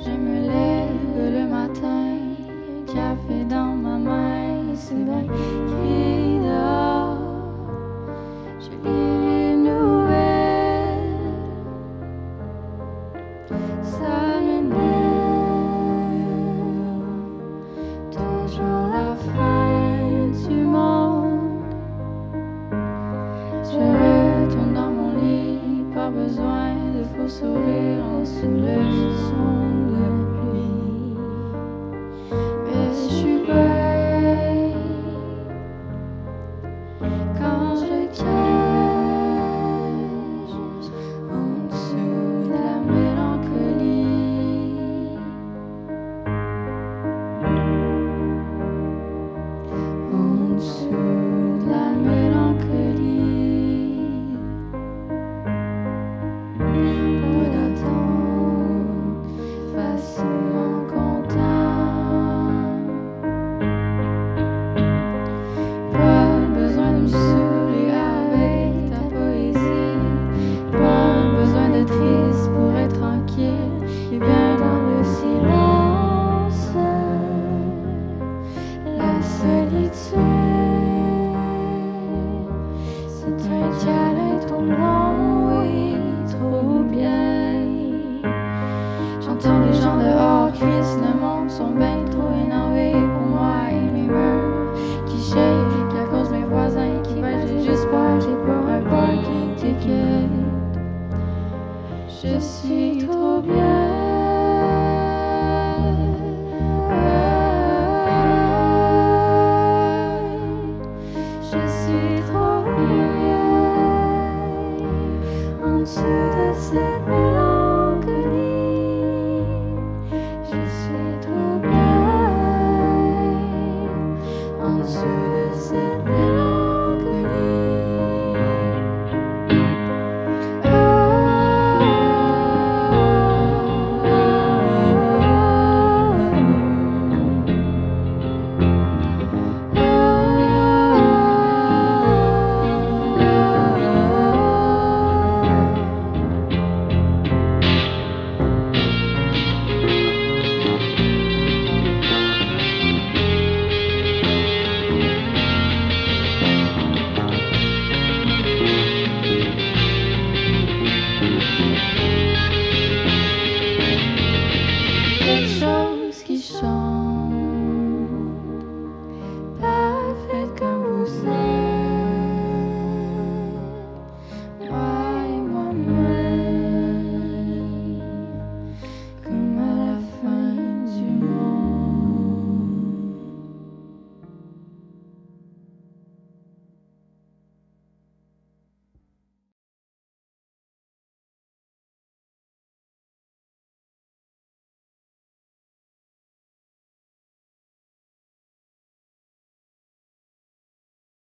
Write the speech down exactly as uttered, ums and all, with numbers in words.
Je me lève le matin, un café dans ma main, c'est bien qui dort. Je lis les nouvelles, ça m'énerve. Toujours la fin du monde. Je retourne dans mon lit, pas besoin de faux sourires en sous le son de pluie. Mais je suis belle quand je cache en dessous de la mélancolie. En dessous de la mélancolie. Pas d'attente, facilement content. Pas besoin de me saouler avec ta poésie. Pas besoin de triste pour être tranquille. Et bien dans le silence, la solitude. C'est un câlin trop long, oui, trop bien. J'entends les gens dehors crier, le monde sont ben trop énervés pour moi et mes murs qui shake à cause de mes voisins qui veulent. J'ai juste peur, j'ai pas un parking ticket. Je suis